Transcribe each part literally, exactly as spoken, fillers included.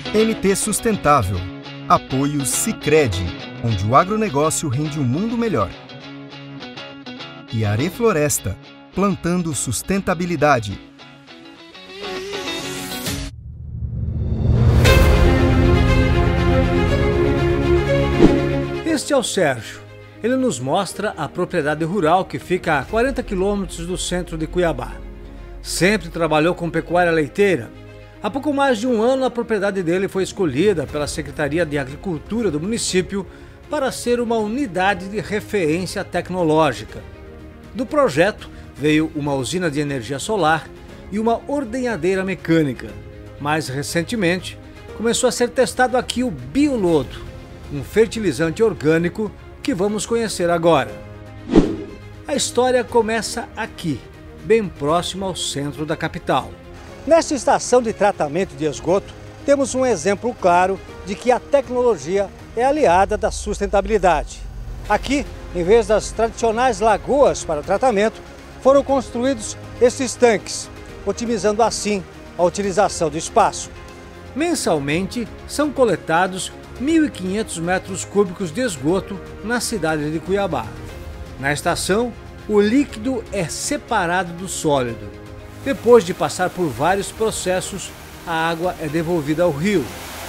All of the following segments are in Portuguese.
M T Sustentável. Apoio Sicredi, onde o agronegócio rende um mundo melhor. E Arefloresta, plantando sustentabilidade. Este é o Sérgio. Ele nos mostra a propriedade rural que fica a quarenta quilômetros do centro de Cuiabá. Sempre trabalhou com pecuária leiteira. Há pouco mais de um ano, a propriedade dele foi escolhida pela Secretaria de Agricultura do município para ser uma unidade de referência tecnológica. Do projeto veio uma usina de energia solar e uma ordenhadeira mecânica. Mais recentemente, começou a ser testado aqui o Biolodo, um fertilizante orgânico que vamos conhecer agora. A história começa aqui, bem próximo ao centro da capital. Nesta estação de tratamento de esgoto, temos um exemplo claro de que a tecnologia é aliada da sustentabilidade. Aqui, em vez das tradicionais lagoas para tratamento, foram construídos esses tanques, otimizando assim a utilização do espaço. Mensalmente, são coletados mil e quinhentos metros cúbicos de esgoto na cidade de Cuiabá. Na estação, o líquido é separado do sólido. Depois de passar por vários processos, a água é devolvida ao rio.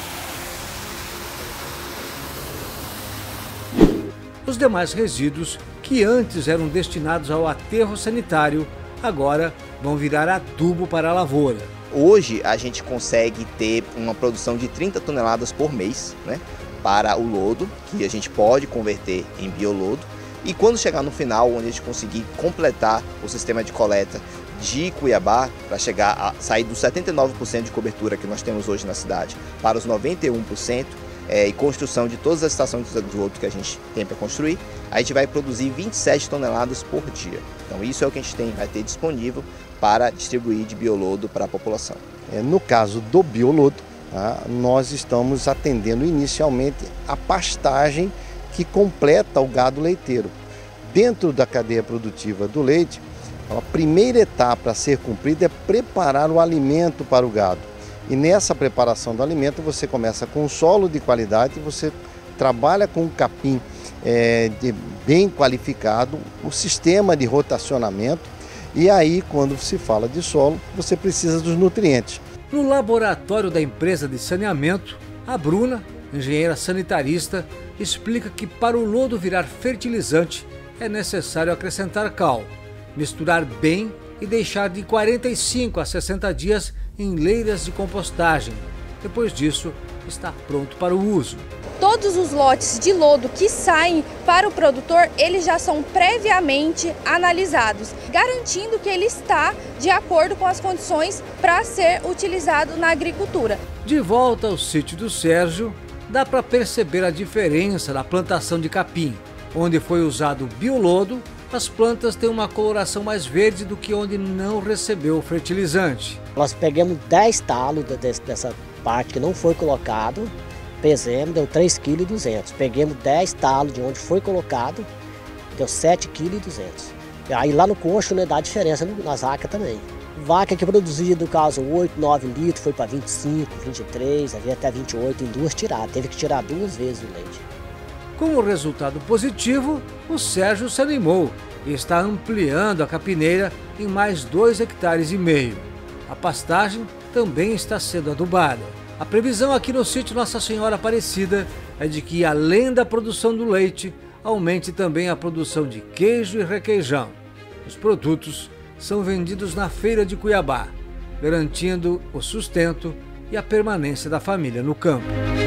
Os demais resíduos, que antes eram destinados ao aterro sanitário, agora vão virar adubo para a lavoura. Hoje a gente consegue ter uma produção de trinta toneladas por mês, né, para o lodo, que a gente pode converter em biolodo. E quando chegar no final, onde a gente conseguir completar o sistema de coleta de Cuiabá, para chegar a sair dos setenta e nove por cento de cobertura que nós temos hoje na cidade para os noventa e um por cento, é, e construção de todas as estações de esgoto que a gente tem para construir, a gente vai produzir vinte e sete toneladas por dia. Então isso é o que a gente tem, vai ter disponível para distribuir de biolodo para a população. No caso do biolodo, tá, nós estamos atendendo inicialmente a pastagem que completa o gado leiteiro. Dentro da cadeia produtiva do leite, a primeira etapa a ser cumprida é preparar o alimento para o gado. E nessa preparação do alimento você começa com um solo de qualidade, você trabalha com um capim é, de, bem qualificado, o sistema de rotacionamento. E aí, quando se fala de solo, você precisa dos nutrientes. No laboratório da empresa de saneamento, a Bruna, engenheira sanitarista, explica que para o lodo virar fertilizante é necessário acrescentar cal, misturar bem e deixar de quarenta e cinco a sessenta dias em leiras de compostagem. Depois disso, está pronto para o uso. Todos os lotes de lodo que saem para o produtor, eles já são previamente analisados, garantindo que ele está de acordo com as condições para ser utilizado na agricultura. De volta ao sítio do Sérgio, dá para perceber a diferença na plantação de capim. Onde foi usado o biolodo, as plantas têm uma coloração mais verde do que onde não recebeu o fertilizante. Nós pegamos dez talos dessa parte que não foi colocado, pesemos, deu três vírgula duzentos quilos. Peguemos dez talos de onde foi colocado, deu sete vírgula duzentos quilos. E aí lá no coxo, né, dá diferença nas vacas também. Vaca que produzia, no caso, oito, nove litros, foi para vinte e cinco, vinte e três, havia até vinte e oito, em duas tiradas. Teve que tirar duas vezes o leite. Com o resultado positivo, o Sérgio se animou e está ampliando a capineira em mais dois hectares e meio. A pastagem também está sendo adubada. A previsão aqui no sítio Nossa Senhora Aparecida é de que, além da produção do leite, aumente também a produção de queijo e requeijão. Os produtos são vendidos na feira de Cuiabá, garantindo o sustento e a permanência da família no campo.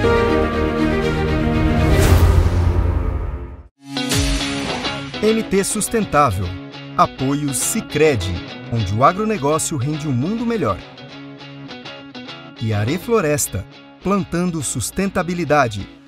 M T Sustentável. Apoio Sicredi, onde o agronegócio rende um mundo melhor. E Arefloresta, plantando sustentabilidade.